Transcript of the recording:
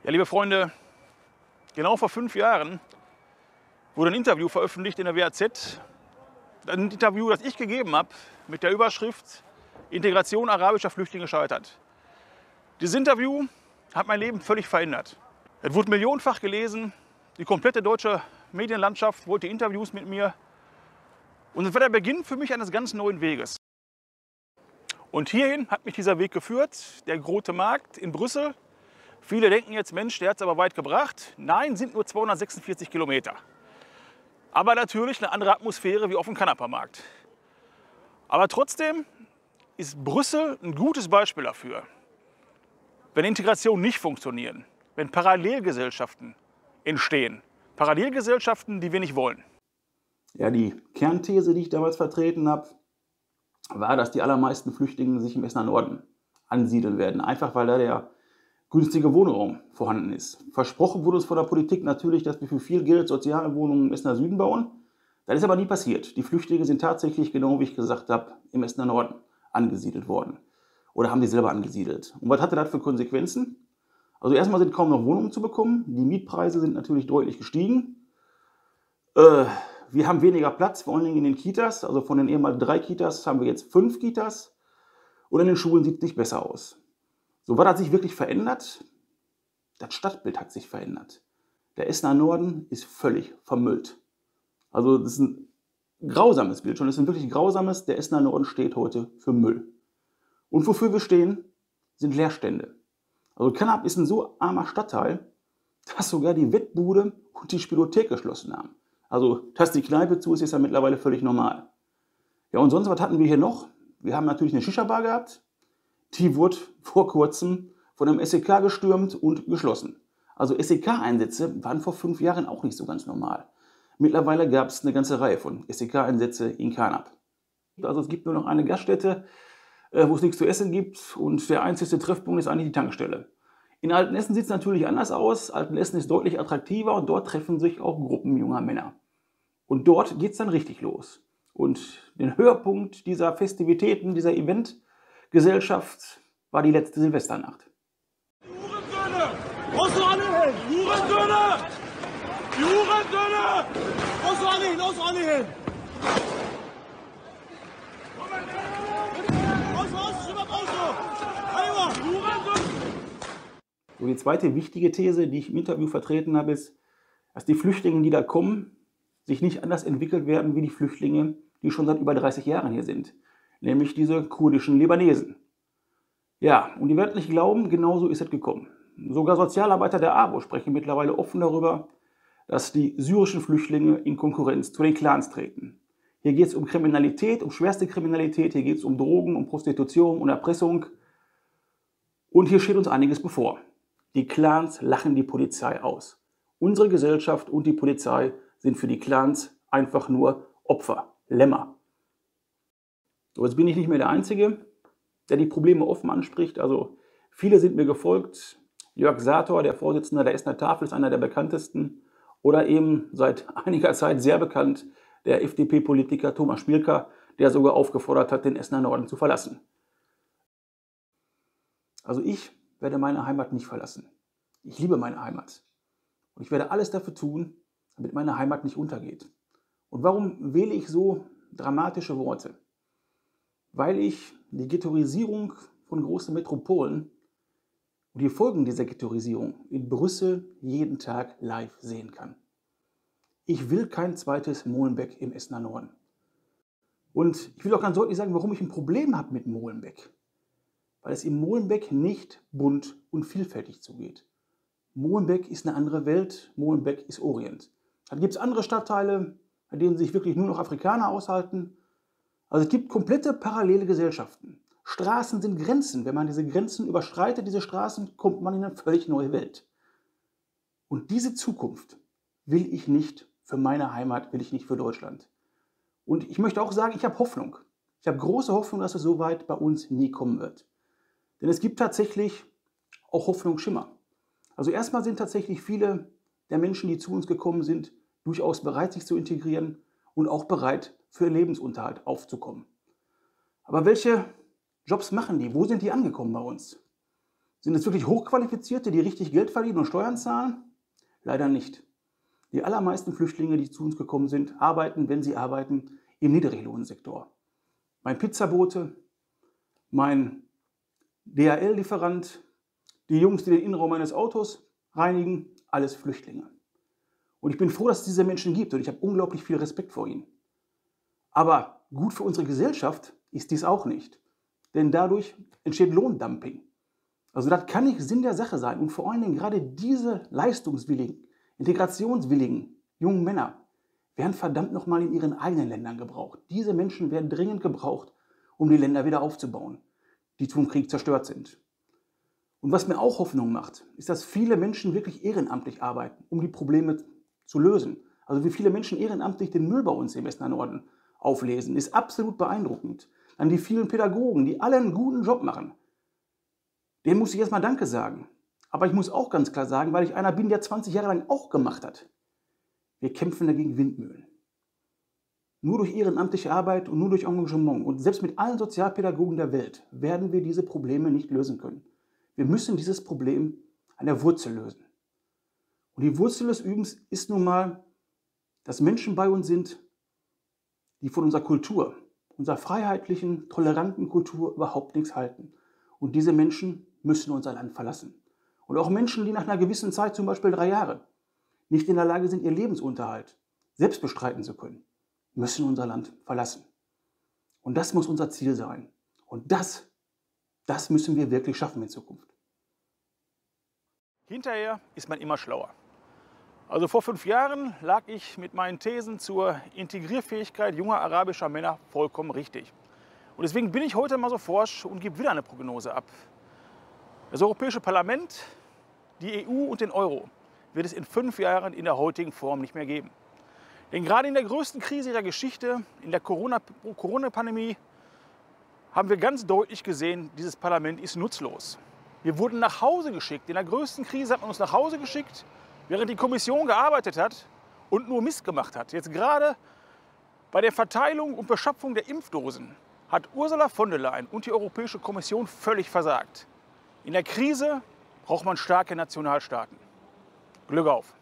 Ja, liebe Freunde, genau vor 5 Jahren wurde ein Interview veröffentlicht in der WAZ. Ein Interview, das ich gegeben habe, mit der Überschrift Integration arabischer Flüchtlinge scheitert. Dieses Interview hat mein Leben völlig verändert. Es wurde millionenfach gelesen, die komplette deutsche Medienlandschaft wollte Interviews mit mir. Und es war der Beginn für mich eines ganz neuen Weges. Und hierhin hat mich dieser Weg geführt, der Grote Markt in Brüssel. Viele denken jetzt, Mensch, der hat es aber weit gebracht. Nein, sind nur 246 Kilometer. Aber natürlich eine andere Atmosphäre wie auf dem Kanapermarkt. Aber trotzdem ist Brüssel ein gutes Beispiel dafür. Wenn Integration nicht funktionieren, wenn Parallelgesellschaften entstehen. Parallelgesellschaften, die wir nicht wollen. Ja, die Kernthese, die ich damals vertreten habe, war, dass die allermeisten Flüchtlinge sich im Essener Norden ansiedeln werden. Einfach weil da der günstige Wohnraum vorhanden ist. Versprochen wurde es von der Politik natürlich, dass wir für viel Geld Sozialwohnungen im Essener Süden bauen. Das ist aber nie passiert. Die Flüchtlinge sind tatsächlich, genau wie ich gesagt habe, im Essener Norden angesiedelt worden. Oder haben die selber angesiedelt. Und was hatte das für Konsequenzen? Also erstmal sind kaum noch Wohnungen zu bekommen. Die Mietpreise sind natürlich deutlich gestiegen. Wir haben weniger Platz, vor allen Dingen in den Kitas. Also von den ehemals 3 Kitas haben wir jetzt 5 Kitas. Und in den Schulen sieht es nicht besser aus. So, was hat sich wirklich verändert? Das Stadtbild hat sich verändert. Der Essener Norden ist völlig vermüllt. Also das ist ein grausames Bild schon. Das ist ein wirklich grausames. Der Essener Norden steht heute für Müll. Und wofür wir stehen, sind Leerstände. Also Kannab ist ein so armer Stadtteil, dass sogar die Wettbude und die Spielothek geschlossen haben. Also, dass die Kneipe zu ist, ist ja mittlerweile völlig normal. Ja, und sonst, was hatten wir hier noch? Wir haben natürlich eine Shisha-Bar gehabt. Die wurde vor kurzem von einem SEK gestürmt und geschlossen. Also SEK-Einsätze waren vor 5 Jahren auch nicht so ganz normal. Mittlerweile gab es eine ganze Reihe von SEK-Einsätzen in Kannab. Also es gibt nur noch eine Gaststätte, wo es nichts zu essen gibt und der einzige Treffpunkt ist eigentlich die Tankstelle. In Altenessen sieht es natürlich anders aus. Altenessen ist deutlich attraktiver und dort treffen sich auch Gruppen junger Männer. Und dort geht es dann richtig los. Und den Höhepunkt dieser Festivitäten, dieser Eventgesellschaft war die letzte Silvesternacht. Hurensöhne! Raus so alle hin! Hurensöhne! Die Hurensöhne! Raus so alle hin! Raus so alle hin! Raus, raus! Schimm ab, raus so! Einmal! Hurensöhne! So, die zweite wichtige These, die ich im Interview vertreten habe, ist, dass die Flüchtlinge, die da kommen, sich nicht anders entwickelt werden wie die Flüchtlinge, die schon seit über 30 Jahren hier sind. Nämlich diese kurdischen Libanesen. Ja, und ihr werdet nicht glauben, genauso ist es gekommen. Sogar Sozialarbeiter der AWO sprechen mittlerweile offen darüber, dass die syrischen Flüchtlinge in Konkurrenz zu den Clans treten. Hier geht es um Kriminalität, um schwerste Kriminalität, hier geht es um Drogen, um Prostitution, um Erpressung. Und hier steht uns einiges bevor. Die Clans lachen die Polizei aus. Unsere Gesellschaft und die Polizei sind für die Clans einfach nur Opfer, Lämmer. So, jetzt bin ich nicht mehr der Einzige, der die Probleme offen anspricht. Also viele sind mir gefolgt. Jörg Sator, der Vorsitzende der Essener Tafel, ist einer der bekanntesten. Oder eben seit einiger Zeit sehr bekannt, der FDP-Politiker Thomas Spielker, der sogar aufgefordert hat, den Essener Norden zu verlassen. Also ich werde meine Heimat nicht verlassen. Ich liebe meine Heimat. Und ich werde alles dafür tun, damit meine Heimat nicht untergeht. Und warum wähle ich so dramatische Worte? Weil ich die Ghettoisierung von großen Metropolen und die Folgen dieser Ghettoisierung in Brüssel jeden Tag live sehen kann. Ich will kein zweites Molenbeek im Essener Norden. Und ich will auch ganz deutlich sagen, warum ich ein Problem habe mit Molenbeek. Weil es im Molenbeek nicht bunt und vielfältig zugeht. Molenbeek ist eine andere Welt, Molenbeek ist Orient. Dann gibt es andere Stadtteile, bei denen sich wirklich nur noch Afrikaner aushalten. Also es gibt komplette parallele Gesellschaften. Straßen sind Grenzen. Wenn man diese Grenzen überschreitet, diese Straßen, kommt man in eine völlig neue Welt. Und diese Zukunft will ich nicht für meine Heimat, will ich nicht für Deutschland. Und ich möchte auch sagen, ich habe Hoffnung. Ich habe große Hoffnung, dass es so weit bei uns nie kommen wird. Denn es gibt tatsächlich auch Hoffnungsschimmer. Also erstmal sind tatsächlich viele der Menschen, die zu uns gekommen sind, durchaus bereit, sich zu integrieren und auch bereit, für Lebensunterhalt aufzukommen. Aber welche Jobs machen die? Wo sind die angekommen bei uns? Sind es wirklich Hochqualifizierte, die richtig Geld verdienen und Steuern zahlen? Leider nicht. Die allermeisten Flüchtlinge, die zu uns gekommen sind, arbeiten, wenn sie arbeiten, im Niedriglohnsektor. Mein Pizzabote, mein DHL-Lieferant, die Jungs, die den Innenraum meines Autos reinigen, alles Flüchtlinge. Und ich bin froh, dass es diese Menschen gibt und ich habe unglaublich viel Respekt vor ihnen. Aber gut für unsere Gesellschaft ist dies auch nicht. Denn dadurch entsteht Lohndumping. Also das kann nicht Sinn der Sache sein. Und vor allen Dingen gerade diese leistungswilligen, integrationswilligen jungen Männer werden verdammt nochmal in ihren eigenen Ländern gebraucht. Diese Menschen werden dringend gebraucht, um die Länder wieder aufzubauen, die vom Krieg zerstört sind. Und was mir auch Hoffnung macht, ist, dass viele Menschen wirklich ehrenamtlich arbeiten, um die Probleme zu lösen. Also wie viele Menschen ehrenamtlich den Müll bei uns im Essener Norden auflesen, ist absolut beeindruckend. Dann die vielen Pädagogen, die alle einen guten Job machen. Denen muss ich erstmal Danke sagen. Aber ich muss auch ganz klar sagen, weil ich einer bin, der 20 Jahre lang auch gemacht hat. Wir kämpfen dagegen Windmühlen. Nur durch ehrenamtliche Arbeit und nur durch Engagement und selbst mit allen Sozialpädagogen der Welt werden wir diese Probleme nicht lösen können. Wir müssen dieses Problem an der Wurzel lösen. Und die Wurzel des Übens ist nun mal, dass Menschen bei uns sind, die von unserer Kultur, unserer freiheitlichen, toleranten Kultur überhaupt nichts halten. Und diese Menschen müssen unser Land verlassen. Und auch Menschen, die nach einer gewissen Zeit, zum Beispiel 3 Jahre, nicht in der Lage sind, ihr Lebensunterhalt selbst bestreiten zu können, müssen unser Land verlassen. Und das muss unser Ziel sein. Und das müssen wir wirklich schaffen in Zukunft. Hinterher ist man immer schlauer. Also vor 5 Jahren lag ich mit meinen Thesen zur Integrierfähigkeit junger arabischer Männer vollkommen richtig. Und deswegen bin ich heute mal so forsch und gebe wieder eine Prognose ab. Das Europäische Parlament, die EU und den Euro wird es in 5 Jahren in der heutigen Form nicht mehr geben. Denn gerade in der größten Krise der Geschichte, in der Corona-Pandemie, haben wir ganz deutlich gesehen, dieses Parlament ist nutzlos. Wir wurden nach Hause geschickt. In der größten Krise hat man uns nach Hause geschickt, während die Kommission gearbeitet hat und nur Mist gemacht hat. Jetzt gerade bei der Verteilung und Beschaffung der Impfdosen hat Ursula von der Leyen und die Europäische Kommission völlig versagt. In der Krise braucht man starke Nationalstaaten. Glück auf!